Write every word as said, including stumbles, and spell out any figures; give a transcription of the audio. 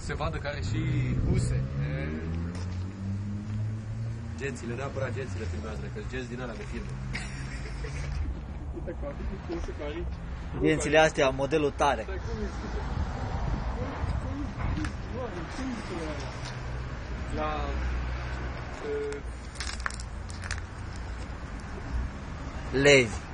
se vadă că are și puse. E... Gențile, neapărat gențile filmează, că genți din alea de filme. Gențile astea, modelul tare. La... Lezi.